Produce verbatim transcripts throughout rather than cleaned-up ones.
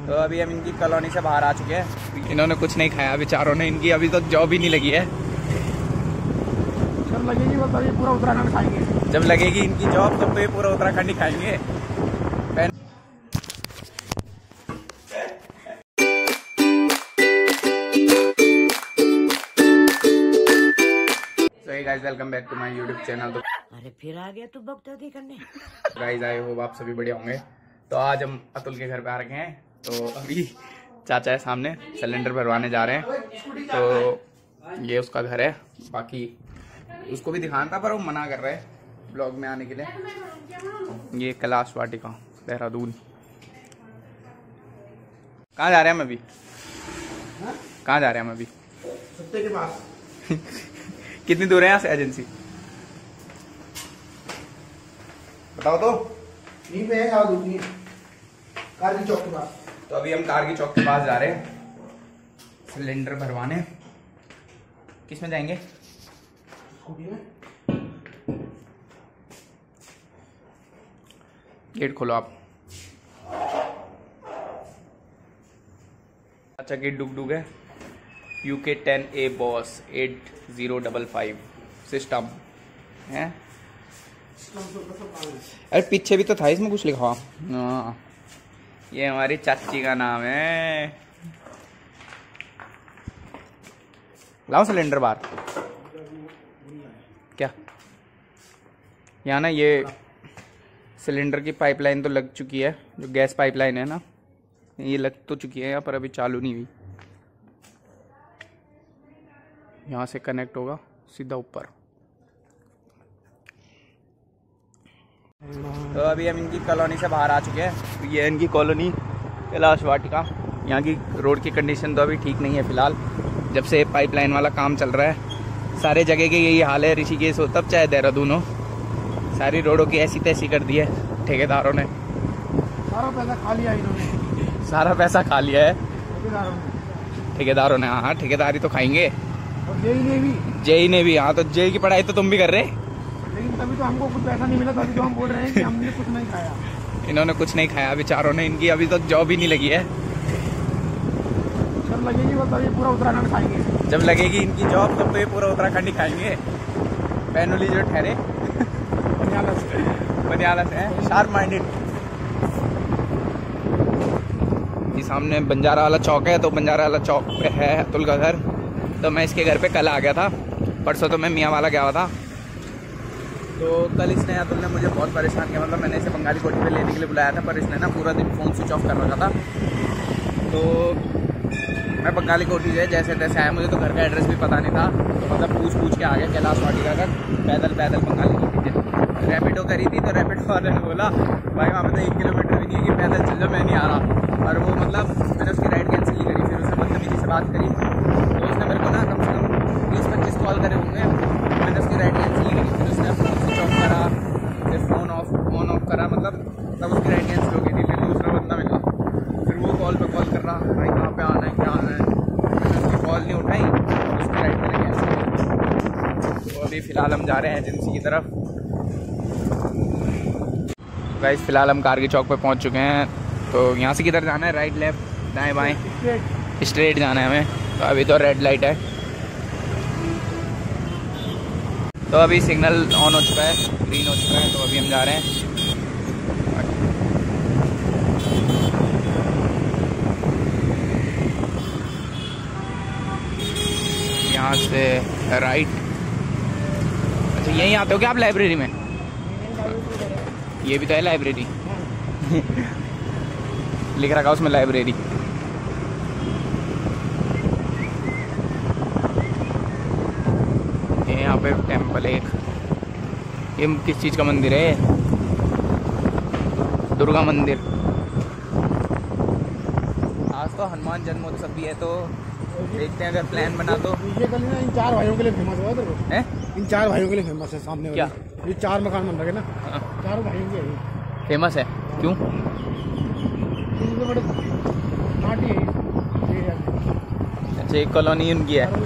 तो अभी हम इनकी कॉलोनी से बाहर आ चुके हैं। इन्होंने कुछ नहीं खाया बेचारों ने, इनकी अभी तक जॉब ही नहीं लगी है। जब लगेगी वो तभी पूरा उत्तराखंड खाएंगे। जब लगेगी इनकी जॉब तब तो ये पूरा उत्तराखंड ही खाएंगे। Guys welcome back to my YouTube channel. तो अरे फिर आ गया तू बकचोदी करने। गाइस आई होप आप सभी बढ़िया होंगे। तो आज हम अतुल के घर पे आ रखे हैं। तो अभी चाचा है सामने, सिलेंडर भरवाने जा रहे हैं। तो ये उसका घर है। बाकी उसको भी दिखाना था पर वो मना कर रहे हैं ब्लॉग में आने के लिए। ये कैलाश वाटिका देहरादून। कहाँ जा रहे हैं हम अभी? कहाँ जा रहे हैं हम अभी? सत्ते के पास। कितनी दूर है यहाँ से एजेंसी? बताओ तो। यहीं पे है, ज़्यादा दूर नहीं है, कारगिल चौक के पास। तो अभी हम कारगिल चौक के पास जा रहे हैं सिलेंडर भरवाने। किस में जाएंगे? स्कूटी में। गेट खोलो आप। अच्छा गेट डुग डुग है। UK ten A boss eight zero double five system है। अरे पीछे भी तो था इसमें कुछ लिखा हुआ। हाँ ये हमारी चाची का नाम है। लाओ सिलेंडर बाहर। क्या यहाँ ना ये सिलेंडर की पाइपलाइन तो लग चुकी है, जो गैस पाइपलाइन है ना, ये लग तो चुकी है यहाँ पर, अभी चालू नहीं हुई। यहाँ से कनेक्ट होगा सीधा ऊपर। तो अभी हम इनकी कॉलोनी से बाहर आ चुके हैं। तो ये है इनकी कॉलोनी कैलाश वाटिका। यहाँ की रोड की कंडीशन तो अभी ठीक नहीं है फिलहाल, जब से पाइपलाइन वाला काम चल रहा है। सारे जगह के यही हाल है, ऋषिकेश हो तब चाहे देहरादून हो, सारी रोडों की ऐसी तैसी कर दी है ठेकेदारों ने। सारा पैसा खा लिया इन्होंने। सारा पैसा खा लिया है ठेकेदारों ने। ठेकेदारों ने। हाँ ठेकेदारी तो खाएंगे। और जेई ने भी। जेई ने भी। हाँ तो जेई की पढ़ाई तो तुम भी कर रहे, लेकिन तभी तो हमको कुछ पैसा नहीं मिला, तभी तो हम बोल रहे हैं कि हमने कुछ नहीं खाया। इन्होंने कुछ नहीं खाया बेचारों ने, इनकी अभी तक जॉब ही नहीं लगी है। जब लगेगी वो तभी पूरा उत्तराखंड खाएंगे। जब लगेगी इनकी जॉब तब तो ये पूरा उत्तराखंड ही खाएंगे। पैनुली जो ठहरे बनियाला से है, शार्प माइंडेड। ये सामने बंजारा वाला चौक है, तो बंजारा वाला चौक पे है अतुल का घर। तो मैं इसके घर पे कल आ गया था, परसों तो मैं मियाँ वाला गया हुआ था। तो कल इसने अतुल ने मुझे बहुत परेशान किया। मतलब मैंने इसे बंगाली कोठी पे लेने के लिए बुलाया था, पर इसने ना पूरा दिन फ़ोन स्विच ऑफ कर रखा था। तो मैं बंगाली कोठी से जैसे तैसे आया, मुझे तो घर का एड्रेस भी पता नहीं था। तो मतलब पूछ पूछ के आ गया कैलाश वाटिका का, पैदल पैदल बंगाली कोठी से। रैपिडो करी थी तो रैपिडो वाले ने बोला भाई वहाँ पे तो एक किलोमीटर भी नहीं है कि पैदल चल जाओ, मैं नहीं आ रहा। और वो मतलब मैंने उसकी राइड कैंसिल नहीं करी। फिर उसने बदतमीजी से बात करी, तो उसने मेरे को ना कम से कम बीस पच्चीस कॉल करे होंगे, मैंने उसकी राइड कैंसिल नहीं करी। फिर उसने फ़ोन स्विच ऑफ करा, फिर फ़ोन ऑफ ऑन ऑफ करा, मतलब तब उसकी राइड कैंसिल हो गई थी। फिर दूसरा बंदा मिला, फिर वो कॉल पे कॉल कर रहा भाई कहाँ पे आना है क्या आना है। मैंने उसकी कॉल नहीं उठाई, उसकी राइड मैंने कैंसिल की। तो अभी फ़िलहाल हम जा रहे हैं एजेंसी की तरफ। गाइस फ़िलहाल हम कारगिल चौक पे पहुंच चुके हैं। तो यहाँ से किधर जाना है? राइट लेफ्ट दाएं बाएं? स्ट्रेट जाना है हमें। तो अभी तो रेड लाइट है, तो अभी सिग्नल ऑन हो चुका है, ग्रीन हो चुका है। तो अभी हम जा रहे हैं। यहाँ से राइट। अच्छा यहीं आते हो क्या आप लाइब्रेरी में? ये भी तो है लाइब्रेरी। लिख रखा उसमें लाइब्रेरी। ये यहाँ पे टेम्पल है एक। ये किस चीज़ का मंदिर है? दुर्गा मंदिर। आज तो हनुमान जन्मोत्सव भी है, तो देखते हैं अगर प्लान बना तो। ये गली ना इन चार भाइयों के लिए फेमस है। हैं? इन चार भाइयों के लिए फेमस है। सामने क्या? ये चार मकान बन रहे ना, हाँ। चारों भाइयों के फेमस है क्यों? बड़े पार्टी है। अच्छा एक कॉलोनी उनकी है।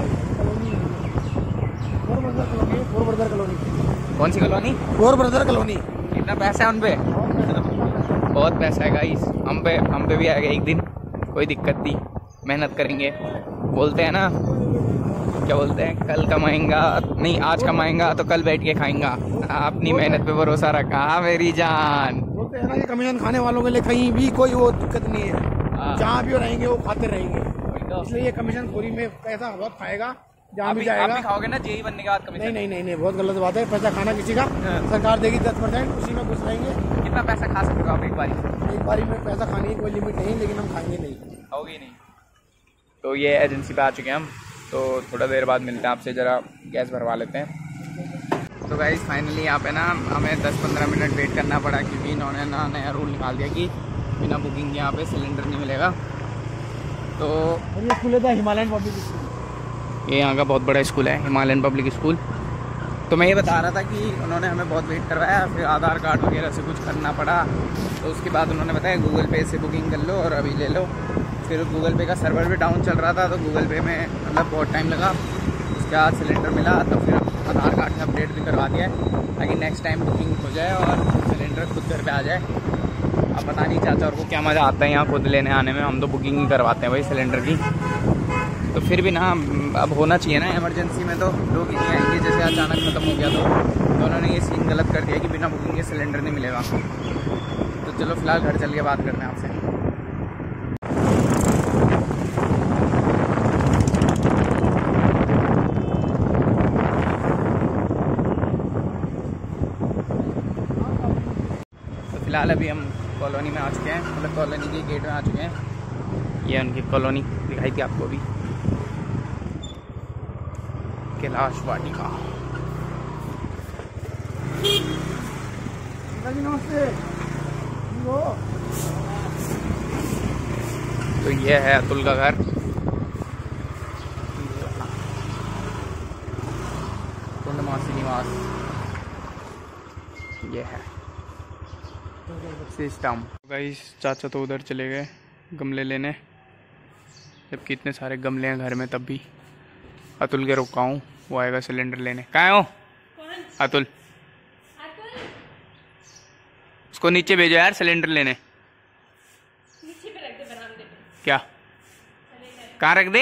Four brother colony. कौन सी कॉलोनी? Four brother colony. कितना पैसा है उन पे? बहुत पैसा है गाइस, हम पे हम पे भी आएगा एक दिन, कोई दिक्कत नहीं, मेहनत करेंगे। बोलते हैं ना, क्या बोलते हैं, कल कमाएंगा नहीं आज कमाएंगा तो कल बैठ के खाएंगा। अपनी मेहनत पे भरोसा रखा मेरी जान। बोलते हैं ना कि कमीशन खाने वालों के लिए कहीं भी कोई वो दिक्कत नहीं है, जहाँ भी रहेंगे वो खाते रहेंगे। इसलिए ये कमीशन खोरी में पैसा बहुत खाएगा, जहाँ भी जाएगा। आप भी खाओगे ना जेई बनने के बाद कमीशन? नहीं नहीं नहीं नहीं, बहुत गलत बात है। पैसा खाना किसी का सरकार देगी दस परसेंट, उसी में खुश रहेंगे। कितना पैसा खा सकते हो आप एक बारी? एक बारी में पैसा खाने की कोई लिमिट नहीं, लेकिन हम खाएंगे नहीं। होगी नहीं। तो ये एजेंसी पे आ चुके हैं हम, तो थोड़ा देर बाद मिलते हैं आपसे, ज़रा गैस भरवा लेते हैं। तो गाइस फाइनली यहाँ पे ना हमें दस पंद्रह मिनट वेट करना पड़ा, क्योंकि इन्होंने ना नया रूल निकाल दिया कि बिना बुकिंग यहाँ पे सिलेंडर नहीं मिलेगा। तो ये स्कूल था हिमालयन पब्लिक स्कूल, ये यहाँ का बहुत बड़ा स्कूल है, हिमालयन पब्लिक स्कूल। तो मैं ये बता रहा था कि उन्होंने हमें बहुत वेट करवाया, फिर आधार कार्ड वगैरह से कुछ करना पड़ा, तो उसके बाद उन्होंने बताया गूगल पे से बुकिंग कर लो और अभी ले लो। फिर गूगल पे का सर्वर भी डाउन चल रहा था, तो गूगल पे में मतलब बहुत टाइम लगा। उसके बाद सिलेंडर मिला, तो फिर आधार कार्ड से अपडेट भी करवा दिया है, ताकि नेक्स्ट टाइम बुकिंग हो जाए और सिलेंडर खुद घर पे आ जाए। अब पता नहीं चाचा और को क्या मज़ा आता है यहाँ खुद लेने आने में, हम तो बुकिंग ही करवाते हैं भाई सिलेंडर की। तो फिर भी ना अब होना चाहिए ना, इमरजेंसी में तो लोग ही नहीं आएंगे। जैसे अचानक खत्म हो गया तो, तो उन्होंने ये सीन गलत कर दिया कि बिना बुकिंग के सिलेंडर नहीं मिलेगा। तो चलो फिलहाल घर चल के बात करते हैं आपसे। तो फिलहाल अभी हम कॉलोनी में आ चुके हैं, मतलब कॉलोनी के गेट में आ चुके हैं। ये उनकी कॉलोनी दिखाई थी आपको अभी, कैलाश वाटिका। नमस्ते। तो ये है अतुल का घर, पूर्णमासी निवास। ये है सिस्टम। गाइस चाचा तो उधर चले गए गमले लेने, जबकि इतने सारे गमले हैं घर में, तब भी अतुल के रुका हूँ, वो आएगा सिलेंडर लेने। कहाँ हो अतुल? उसको नीचे भेजो यार सिलेंडर लेने। नीचे पे रख दे बरामदे पे। क्या कहाँ रख दे?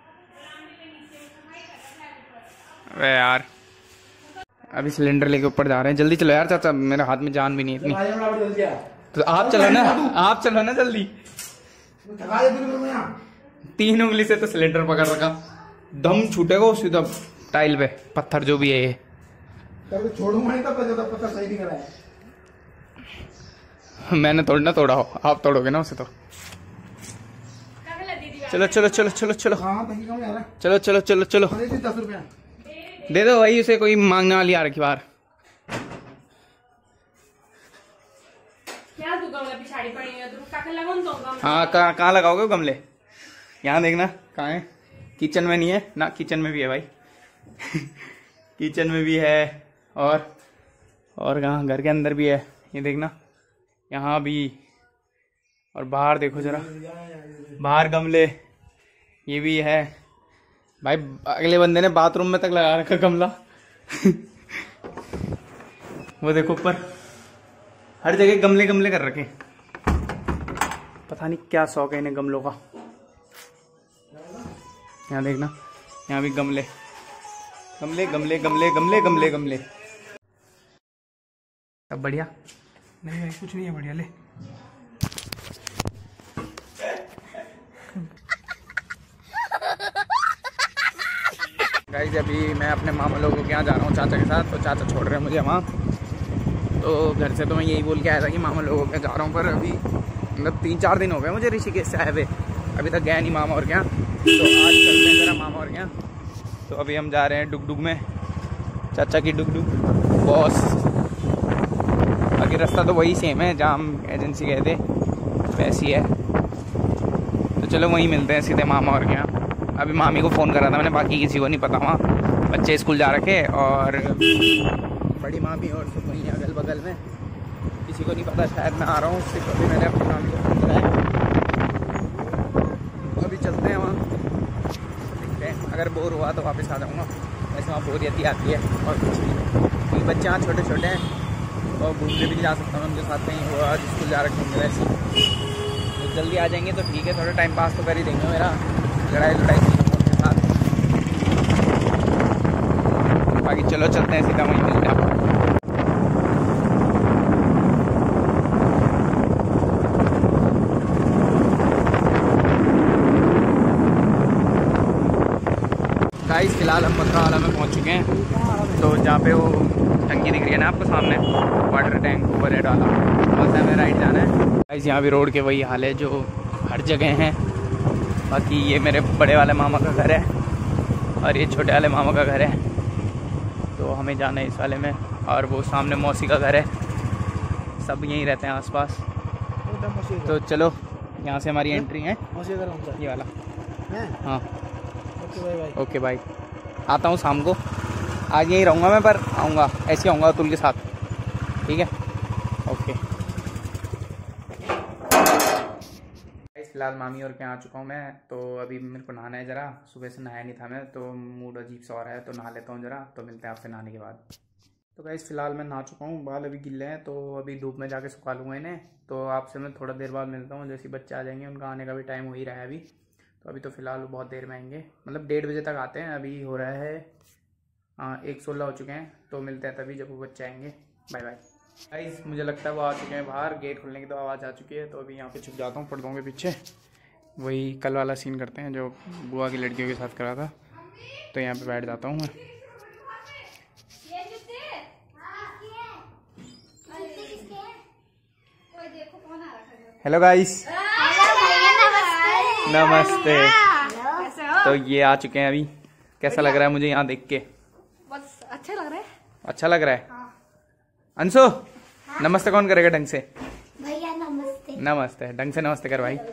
अबे यार अभी सिलेंडर लेके ऊपर जा रहे हैं, जल्दी चलो यार चाचा, मेरे हाथ में जान भी नहीं इतनी। तो आप चलो ना, आप चलो ना जल्दी। तीन उंगली से तो सिलेंडर पकड़ रखा, दम छूटेगा उसी सीधा टाइल पे, पत्थर जो भी है ये। छोड़ूंगा नहीं तब तक पत्थर सही नहीं करा है। मैंने तोड़ना तोड़ा हो, आप तोड़ोगे ना उसे तो। चलो चलो चलो चलो चलो चलो चलो चलो चलो दस रुपया दे दो भाई, उसे कोई मांगने वाली आ रखी बाहर। हाँ कहाँ कहाँ लगाओगे गमले? यहाँ देखना कहाँ है, किचन में नहीं है ना, किचन में भी है भाई किचन में भी है, और और कहाँ घर के अंदर भी है, ये देखना यहाँ भी, और बाहर देखो जरा, बाहर गमले ये भी है भाई। अगले बंदे ने बाथरूम में तक लगा रखा गमला वो देखो ऊपर हर जगह गमले गमले कर रखे, पता नहीं क्या शौक है इन्हें गमलों का। यहाँ देखना, यहाँ भी गमले गमले गमले गमले गमले गमले गमले सब बढ़िया। नहीं नहीं कुछ नहीं है, बढ़िया ले। गाइस अभी मैं अपने मामा लोगों के यहाँ जा रहा हूँ चाचा के साथ, तो चाचा छोड़ रहे हैं मुझे वहाँ। तो घर से तो मैं यही बोल के आया था कि मामा लोगों के जा रहा हूँ, पर अभी मतलब तीन चार दिन हो गए मुझे ऋषिकेश से आए हुए, अभी तक गया नहीं मामा और क्या। तो आज चलते हैं जरा मामा और क्या। तो अभी हम जा रहे हैं डुग डुग में, चाचा की डुग डुग बॉस। बाकी रास्ता तो वही सेम है जहाँ हम एजेंसी गए थे, वैसी है। तो चलो वहीं मिलते हैं सीधे मामा और क्या। अभी मामी को फ़ोन करा था मैंने, बाकी किसी को नहीं पता, वहाँ बच्चे स्कूल जा रखे और बड़ी मामी और सब वहीं अगल बगल में, किसी को नहीं पता शायद मैं आ रहा हूँ। उससे कभी मैंने अपनी मामी को फ़ोन कराया। अभी चलते हैं वहाँ, देखते हैं, अगर बोर हुआ तो वापस आ जाऊँगा। वैसे वहाँ बोरियत ही आती है और कुछ नहीं, क्योंकि बच्चे यहाँ छोटे छोटे हैं और घूमने भी जा सकता हूँ उनके साथ कहीं, वो आज स्कूल जा रखे होंगे वैसे। तो जल्दी आ जाएंगे तो ठीक है, थोड़ा टाइम पास तो कर ही देंगे मेरा, लड़ाई लड़ाई उनके साथ। बाकी चलो चलते हैं, सीधा वहीं मिलते हैं। गाइस फिलहाल हम मंत्रालय में पहुंच चुके हैं, तो जहाँ पे वो टंकी दिख रही है ना आपको सामने, वाटर टैंक ओवर हेड वाला, बस हमें राइट जाना है। गाइस यहाँ भी रोड के वही हाल है जो हर जगह हैं। बाकी ये मेरे बड़े वाले मामा का घर है और ये छोटे वाले मामा का घर है, तो हमें जाना है इस वाले में। और वो सामने मौसी का घर है, सब यहीं रहते हैं आसपास। तो चलो यहाँ से हमारी एंट्री है, ये वाला। हाँ ओके भाई, आता हूँ शाम को, आज यहीं रहूँगा मैं, पर आऊँगा ऐसे आऊँगा अतुल के साथ, ठीक है ओके। फिलहाल मामी और के आ चुका हूँ मैं, तो अभी मेरे को नहाना है ज़रा, सुबह से नहाया नहीं था मैं, तो मूड अजीब सा हो रहा है, तो नहा लेता हूँ ज़रा। तो मिलते हैं आपसे नहाने के बाद। तो गाइस फिलहाल मैं नहा चुका हूँ, बाल अभी गिले हैं, तो अभी धूप में जाके सुखा लूँगा इन्हें। तो आपसे मैं थोड़ा देर बाद मिलता हूँ, जैसे बच्चे आ जाएंगे, उनका आने का भी टाइम हो ही रहा है अभी। तो अभी तो फ़िलहाल बहुत देर में आएंगे, मतलब डेढ़ बजे तक आते हैं, अभी हो रहा है हाँ एक सोलह हो चुके हैं। तो मिलते हैं तभी जब वो बच्चे आएंगे। बाय बाय गाइस, मुझे लगता है वो आ चुके हैं बाहर, गेट खुलने की तो आवाज़ आ चुकी है। तो अभी यहाँ पे छुप जाता हूँ पर्दों के पीछे, वही कल वाला सीन करते हैं जो बुआ की लड़कियों के साथ करा था। तो यहाँ पे बैठ जाता हूँ मैं। हेलो गाइस, नमस्ते। तो ये आ चुके हैं अभी, कैसा लग रहा है मुझे यहाँ देख के? बस अच्छा लग रहा है। अच्छा लग रहा है। हाँ। अंशु हाँ। नमस्ते कौन करेगा ढंग से? भैया नमस्ते। नमस्ते, ढंग से नमस्ते कर भाई।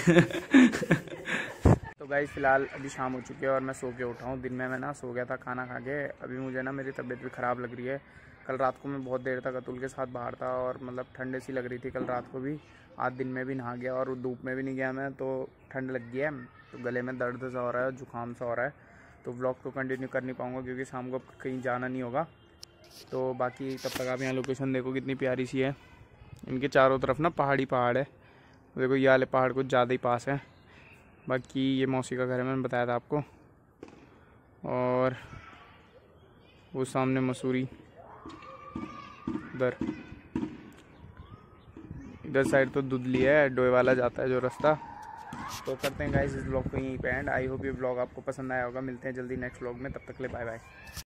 तो गाइस फिलहाल अभी शाम हो चुकी है और मैं सो के उठा हूँ। दिन में मैं ना सो गया था खाना खा के, अभी मुझे ना मेरी तबीयत भी ख़राब लग रही है। कल रात को मैं बहुत देर तक अतुल के साथ बाहर था और मतलब ठंड सी लग रही थी कल रात को भी। आज दिन में भी नहा गया और धूप में भी नहीं गया मैं, तो ठंड लग गया है, तो गले में दर्द सा हो रहा है, जुकाम सा हो रहा है। तो व्लॉग को कंटिन्यू कर नहीं पाऊँगा क्योंकि शाम को कहीं जाना नहीं होगा। तो बाकी तब तक आप यहाँ लोकेशन देखो कितनी प्यारी सी है। इनके चारों तरफ ना पहाड़ी पहाड़ है, देखो ये वाले पहाड़ कुछ ज़्यादा ही पास है। बाकी ये मौसी का घर है, मैंने बताया था आपको। और वो सामने मसूरी, उधर इधर साइड तो दुधली है, डोए वाला जाता है जो रास्ता। तो करते हैं गाइस इस ब्लॉग को यहीं पे एंड। आई होप ये ब्लॉग आपको पसंद आया होगा। मिलते हैं जल्दी नेक्स्ट ब्लॉग में, तब तक के लिए बाय बाय।